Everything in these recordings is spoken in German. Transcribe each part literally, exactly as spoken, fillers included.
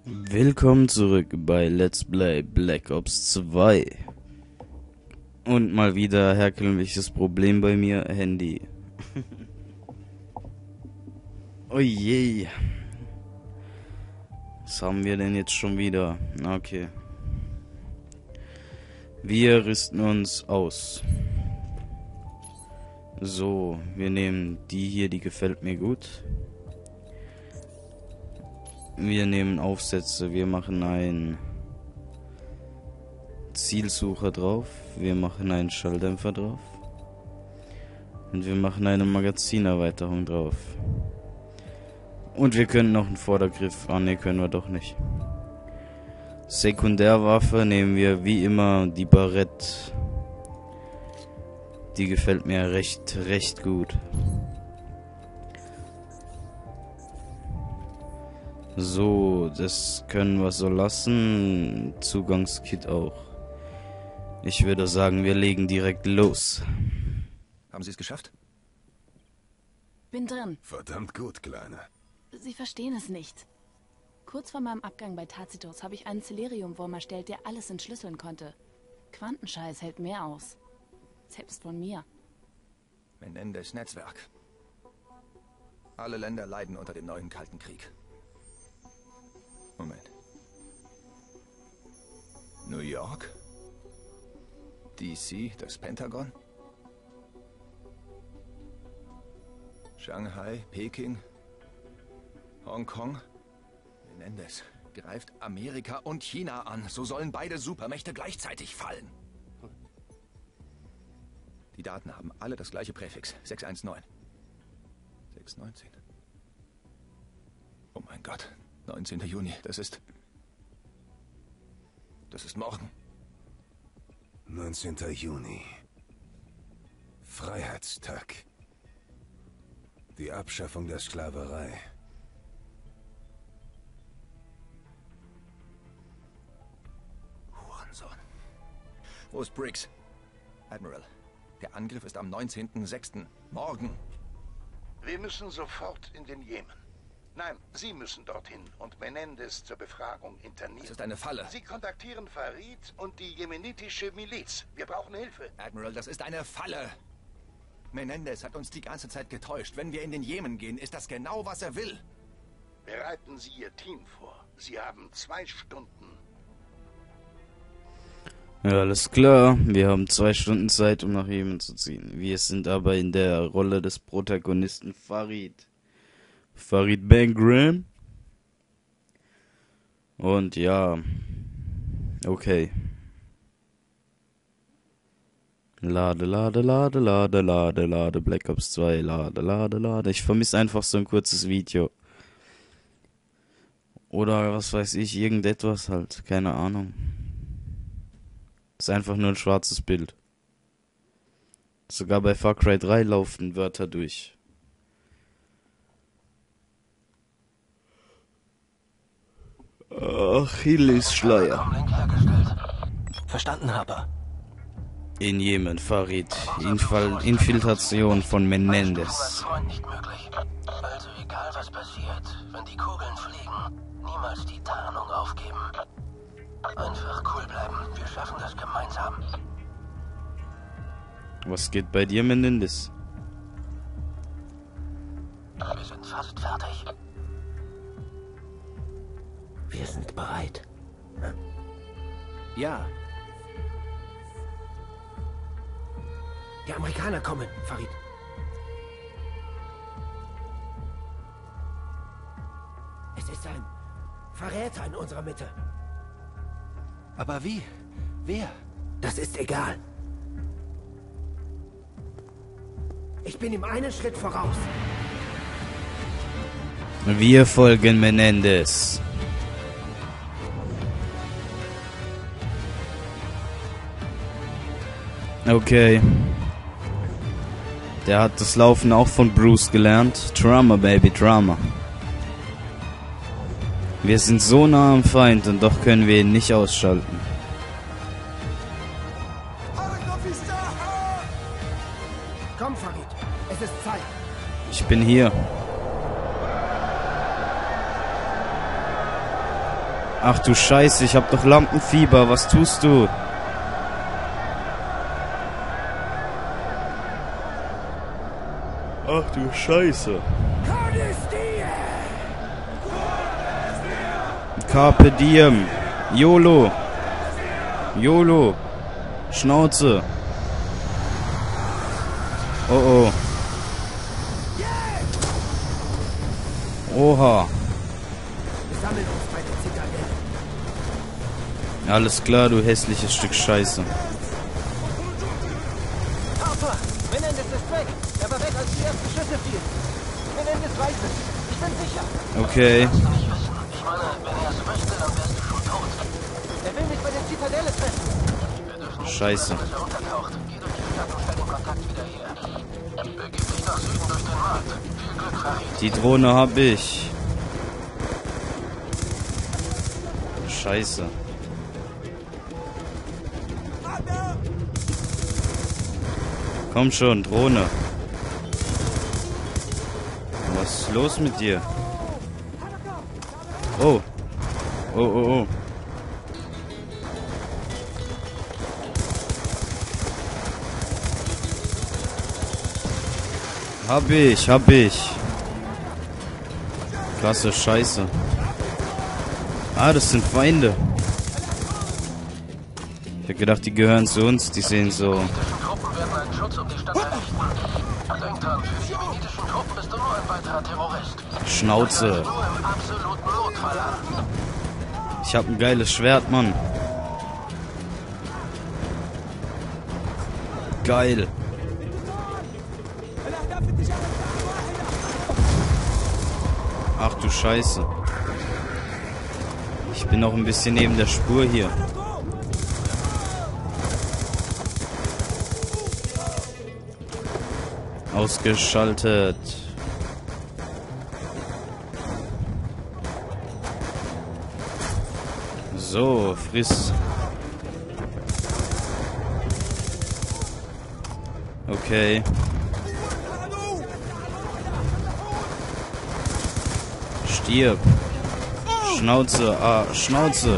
Willkommen zurück bei Let's Play Black Ops zwei. Und mal wieder herkömmliches Problem bei mir, Handy. Oh je. Was haben wir denn jetzt schon wieder? Okay. Wir rüsten uns aus. So, wir nehmen die hier, die gefällt mir gut. Wir nehmen Aufsätze, wir machen einen Zielsucher drauf, wir machen einen Schalldämpfer drauf und wir machen eine Magazinerweiterung drauf. Und wir können noch einen Vordergriff, ah ne, können wir doch nicht. Sekundärwaffe nehmen wir wie immer die Barrette. Die gefällt mir recht, recht gut. So, das können wir so lassen. Zugangskit auch. Ich würde sagen, wir legen direkt los. Haben Sie es geschafft? Bin drin. Verdammt gut, Kleiner. Sie verstehen es nicht. Kurz vor meinem Abgang bei Tacitus habe ich einen Celerium-Wurm erstellt, der alles entschlüsseln konnte. Quantenscheiß hält mehr aus. Selbst von mir. Menendez Netzwerk. Alle Länder leiden unter dem neuen Kalten Krieg. Moment. New York? D C, das Pentagon? Shanghai, Peking, Hongkong? Menendez greift Amerika und China an. So sollen beide Supermächte gleichzeitig fallen. Die Daten haben alle das gleiche Präfix. sechs eins neun. sechs neunzehn. Oh mein Gott. neunzehnter Juni, das ist... Das ist morgen. neunzehnter Juni. Freiheitstag. Die Abschaffung der Sklaverei. Hurensohn. Wo ist Briggs? Admiral, der Angriff ist am neunzehnten sechsten Morgen. Wir müssen sofort in den Jemen. Nein, Sie müssen dorthin und Menendez zur Befragung internieren. Das ist eine Falle. Sie kontaktieren Farid und die jemenitische Miliz. Wir brauchen Hilfe. Admiral, das ist eine Falle. Menendez hat uns die ganze Zeit getäuscht. Wenn wir in den Jemen gehen, ist das genau, was er will. Bereiten Sie Ihr Team vor. Sie haben zwei Stunden. Ja, alles klar. Wir haben zwei Stunden Zeit, um nach Jemen zu ziehen. Wir sind aber in der Rolle des Protagonisten Farid. Farid Bangram. Und ja. Okay. Lade, lade, lade, lade, lade, lade. Black Ops zwei. Lade, lade, lade. Ich vermisse einfach so ein kurzes Video. Oder was weiß ich, irgendetwas halt. Keine Ahnung. Ist einfach nur ein schwarzes Bild. Sogar bei Far Cry drei laufen Wörter durch. Achillesschleier. Verstanden, Harper. In Jemen, Farid. Infall Infiltration von Menendez. Nicht möglich. Also egal was passiert, wenn die Kugeln fliegen, niemals die Tarnung aufgeben. Einfach cool bleiben. Wir schaffen das gemeinsam. Was geht bei dir, Menendez? Wir sind fast fertig. Wir sind bereit. Ja. Die Amerikaner kommen, Farid. Es ist ein Verräter in unserer Mitte. Aber wie? Wer? Das ist egal. Ich bin ihm einen Schritt voraus. Wir folgen Menendez. Okay. Der hat das Laufen auch von Bruce gelernt. Drama, Baby, Drama. Wir sind so nah am Feind und doch können wir ihn nicht ausschalten. Komm, Farid. Es ist Zeit. Ich bin hier. Ach du Scheiße, ich hab doch Lampenfieber. Was tust du? Ach du Scheiße. Carpe diem. YOLO. YOLO. Schnauze. Oh oh. Oha. Alles klar, du hässliches Stück Scheiße. Papa, Menendez ist weg. Er war weg, als die ersten Schüsse fielen. Menendez weiß es. Ich bin sicher. Okay. Ich meine, wenn er es wüsste, dann wärst du schon tot. Er will mich bei der Zitadelle treffen. Wir dürfen nicht Scheiße. wissen, dass er untertaucht. Geh durch die Stadt und stell den Kontakt wieder her. Begib dich nach Süden durch den Markt. Viel Glück, Farid. Die Drohne hab ich. Scheiße. Komm schon, Drohne. Was ist los mit dir? Oh. Oh, oh, oh. Hab ich, hab ich. Klasse Scheiße. Ah, das sind Feinde. Ich hab gedacht, die gehören zu uns. Die sehen so... Truppen werden einen Schutz um die Stadt errichten. Denk dran, für die jemenitischen Truppen bist du nur ein weiterer Terrorist. Schnauze. Nur im absoluten Notfall an. Ich hab ein geiles Schwert, Mann. Geil. Ach du Scheiße. Ich bin noch ein bisschen neben der Spur hier. Ausgeschaltet. So, friss. Okay. Stirb. Schnauze, ah, Schnauze.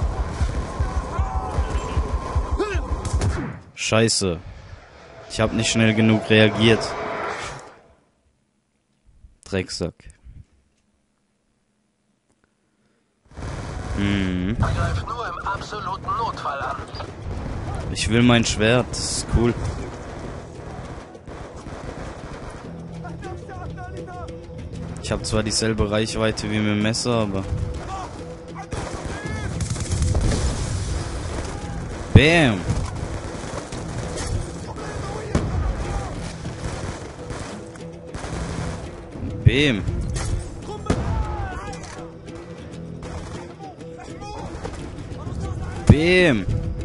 Scheiße. Ich habe nicht schnell genug reagiert. Drecksack. Hm. Greif nur im absoluten Notfall an. Ich will mein Schwert. Das ist cool. Ich habe zwar dieselbe Reichweite wie mit dem Messer, aber... Bam! Bam! Bam!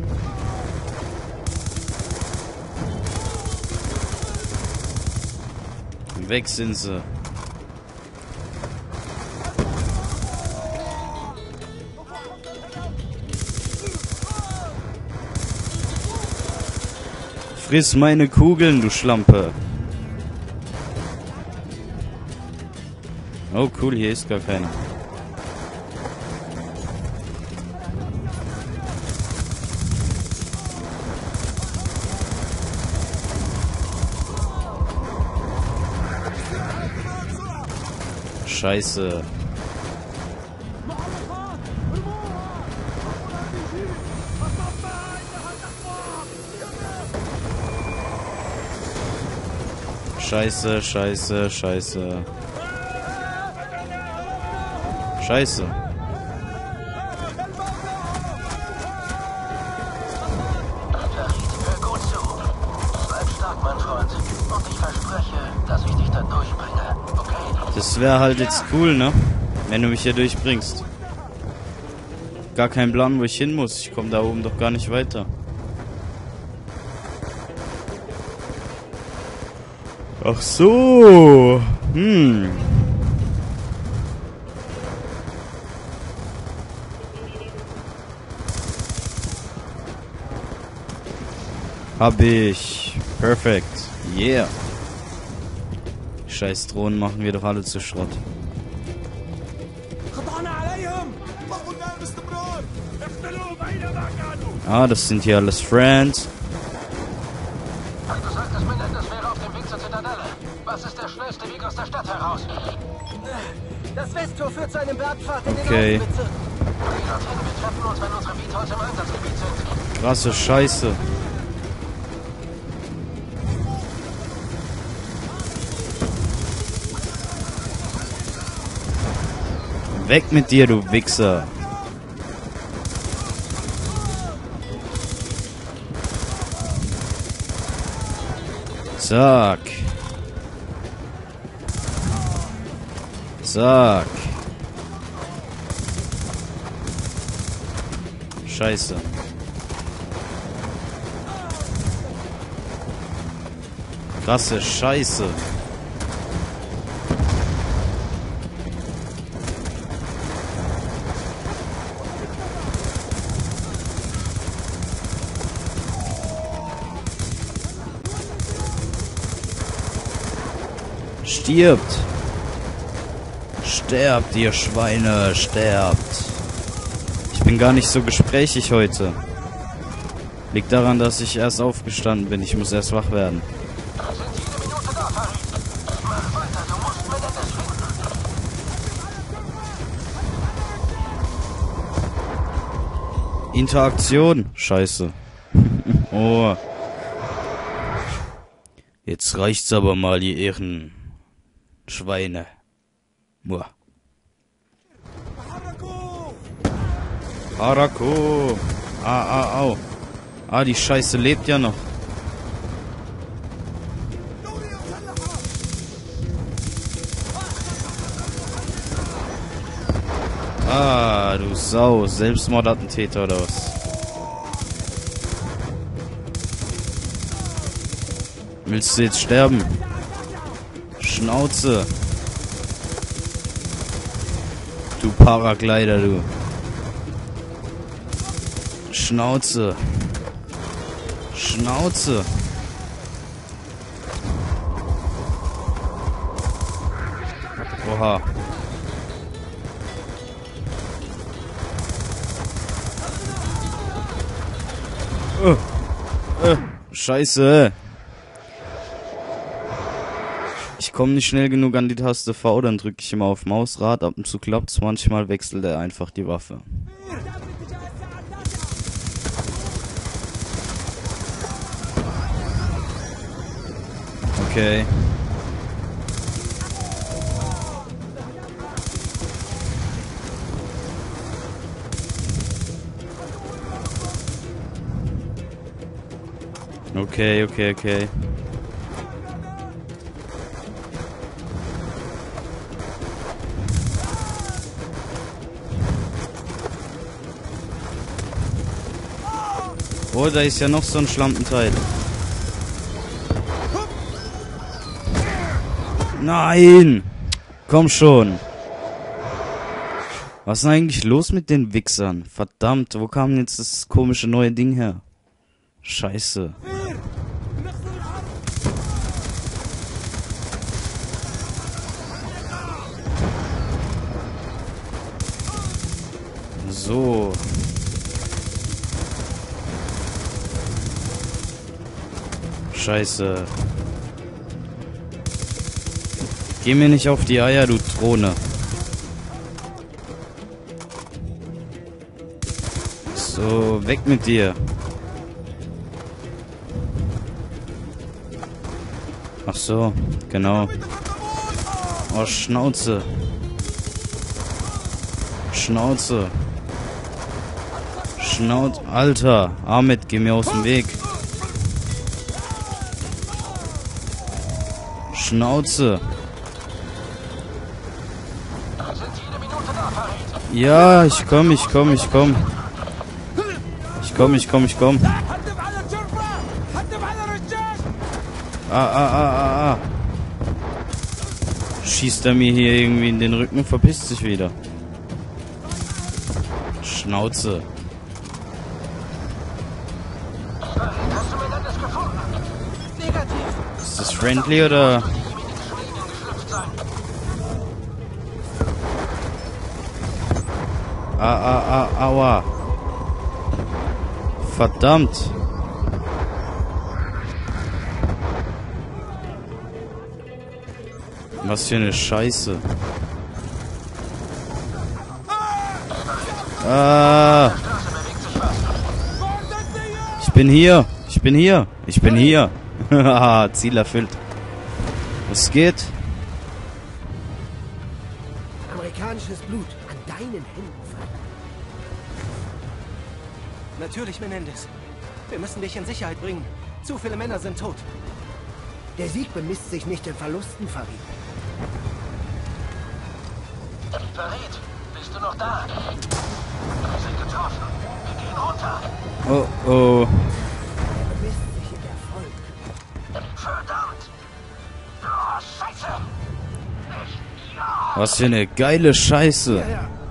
Weg sind sie. Friss meine Kugeln, du Schlampe. Oh cool, hier ist gar keiner. Scheiße. Scheiße, scheiße, scheiße. Scheiße. Hör gut zu. Bleib stark, mein Freund. Und ich verspreche, dass ich dich da durchbringe. Okay? Das wäre halt jetzt cool, ne? Wenn du mich hier durchbringst. Gar kein Plan, wo ich hin muss. Ich komme da oben doch gar nicht weiter. Ach so. Hm. Hab ich. Perfekt. Yeah. Scheiß Drohnen machen wir doch alle zu Schrott. Ah, das sind hier alles Friends. Du sagtest, Menendez wäre auf dem Weg zur Zitadelle. Was ist der schnellste Weg aus der Stadt heraus? Das Westtor führt zu einem Bergpfad in den Okay. Außenbezirk. Geh dorthin, wir treffen uns, wenn unsere Vitols im Einsatzgebiet sind. Krasse Scheiße. Weg mit dir, du Wichser. Zack. Zack. Scheiße. Krasse Scheiße. Stirbt. Sterbt, ihr Schweine, sterbt. Ich bin gar nicht so gesprächig heute. Liegt daran, dass ich erst aufgestanden bin. Ich muss erst wach werden. Interaktion. Scheiße. Oh. Jetzt reicht's aber mal, ihr Ehren. Schweine. Muah. Harako. Ah, ah, au. Ah, die Scheiße lebt ja noch. Ah, du Sau. Selbstmordattentäter oder was? Willst du jetzt sterben? Schnauze. Du Paraglider, du. Schnauze. Schnauze. Oha. Oh. Äh. Scheiße. Ich komme nicht schnell genug an die Taste V, dann drücke ich immer auf Mausrad. Ab und zu klappt's, manchmal wechselt er einfach die Waffe. Okay. Okay, okay, okay. Oh, da ist ja noch so ein Schlampenteil. Nein! Komm schon. Was ist denn eigentlich los mit den Wichsern? Verdammt, wo kam jetzt das komische neue Ding her? Scheiße. So. Scheiße. Geh mir nicht auf die Eier, du Drohne. So, weg mit dir. Ach so, genau. Oh, Schnauze. Schnauze. Schnauz... Alter, Ahmed, geh mir aus dem Weg. Schnauze. Ja, ich komm, ich komm, ich komm. Ich komm, ich komm, ich komm. Ah, ah, ah, ah, ah. Schießt er mir hier irgendwie in den Rücken, verpisst sich wieder. Schnauze. Ist das friendly oder? Ah, ah, ah, aua. verdammt. Was für eine Scheiße. Ah. Ich bin hier. Ich bin hier. Ich bin hier. Haha, Ziel erfüllt. Was geht? Amerikanisches Blut an deinen Händen fallen. Natürlich, Menendez. Wir müssen dich in Sicherheit bringen. Zu viele Männer sind tot. Der Sieg bemisst sich nicht in Verlusten, Farid. Farid, bist du noch da? Wir sind getroffen. Wir gehen runter. Oh, oh. Er bemisst sich in Erfolg. Verdammt! Oh, Scheiße! Was für eine geile Scheiße. Ja, ja.